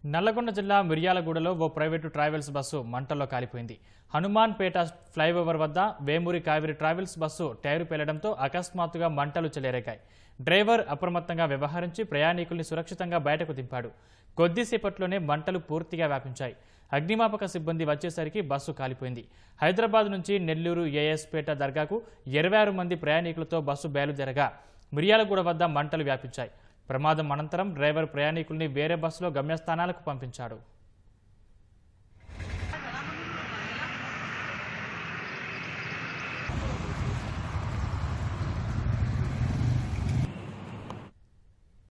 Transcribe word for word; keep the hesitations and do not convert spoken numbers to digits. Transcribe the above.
నల్లగొండ జిల్లా మిర్యాలగూడలో ఓ private travels bus మంటల్లో కాలిపోయింది. హనుమాన్ పేట ఫ్లైఓవర్ వద్ద Vemuri Kaveri travels bus tyre పేలడంతో అకస్మాత్తుగా మంటలు చెలరేగాయి. డ్రైవర్ అప్రమత్తంగా వ్యవహరించి ప్రయాణికుల్ని సురక్షితంగా బయటకు దింపాడు. కొద్దిసేపట్లోనే మంటలు పూర్తిగా వ్యాపించాయి. అగ్నిమాపక సిబ్బంది వచ్చేసరికి బస్సు కాలిపోయింది. హైదరాబాద్ నుంచి నెల్లూరు ఏ ఎస్ పేట దర్గాకు ఇరవై ఆరు మంది ప్రయాణికులతో బస్సు బయలుదేరగా మిర్యాలగూడ వద్ద మంటలు వ్యాపించాయి. ప్రమాదం అనంతరం డ్రైవర్ ప్రయాణికుల్ని వేరే బస్సులో గమ్యస్థానాలకు పంపించాడు.